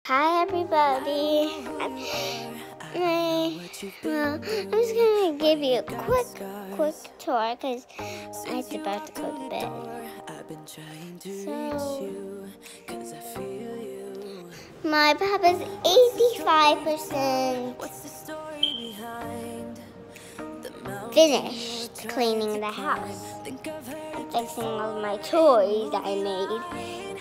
Hi everybody. I'm just gonna give you a quick tour because it's about to go to bed. So my papa's 85% finished cleaning the house and fixing all my toys I made.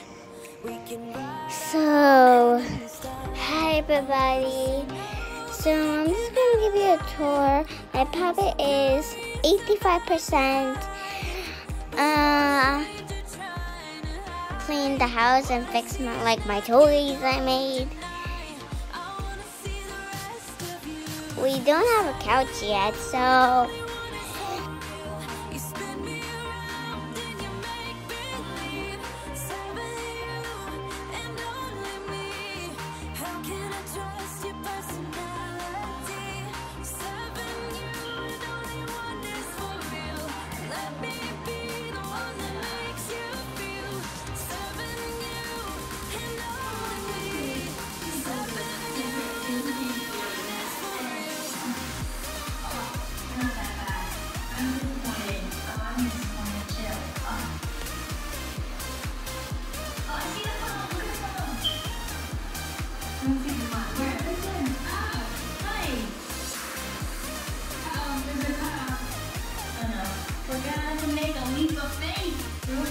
So, hi everybody. So I'm just gonna give you a tour. My papa is 85% cleaned the house and fixed my toys I made. We don't have a couch yet, so we're gonna make a leap of faith.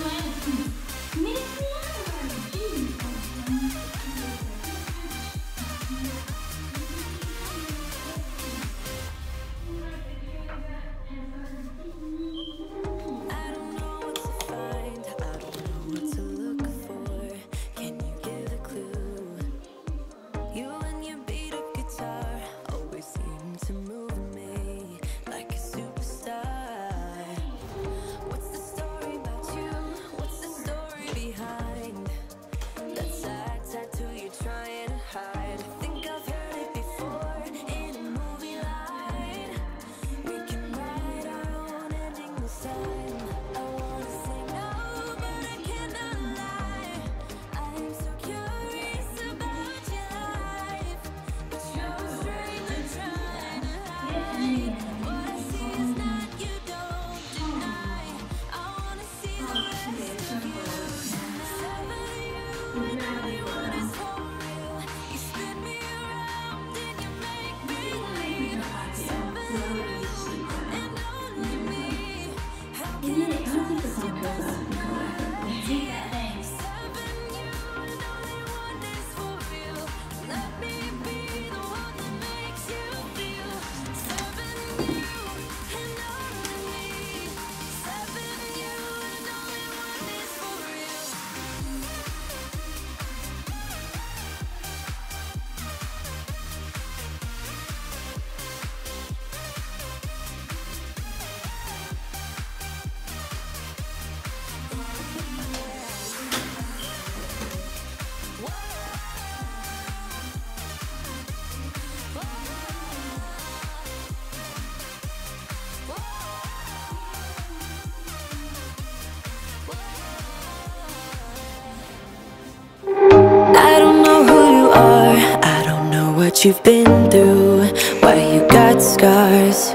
What you've been through, why you got scars.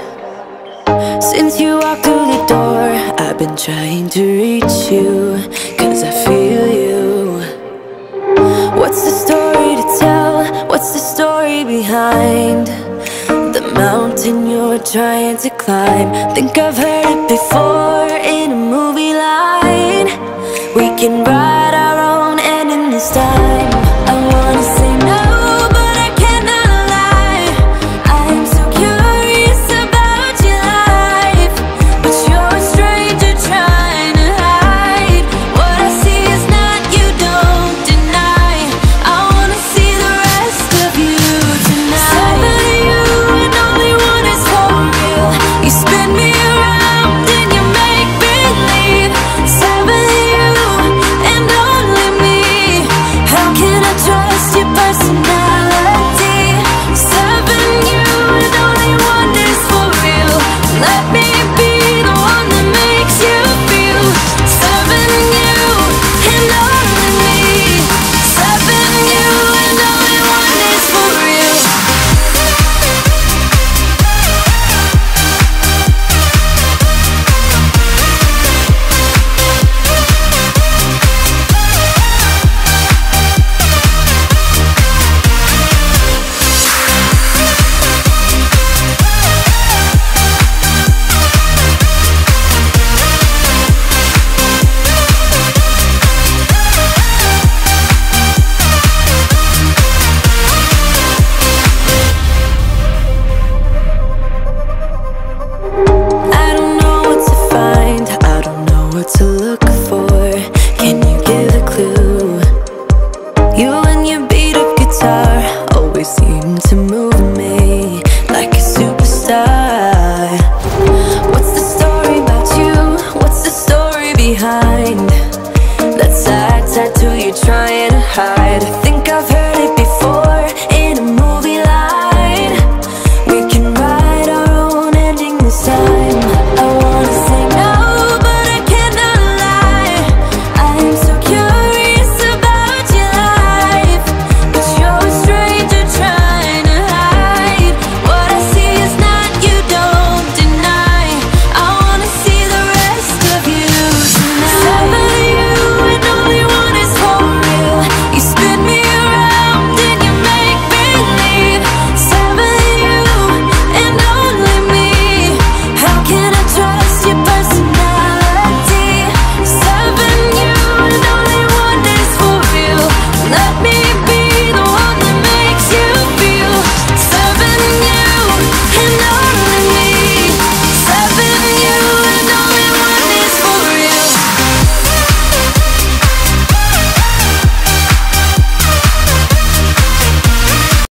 Since you walked through the door, I've been trying to reach you, cause I feel you. What's the story to tell? What's the story behind the mountain you're trying to climb? Think I've heard it before in a movie line. We can ride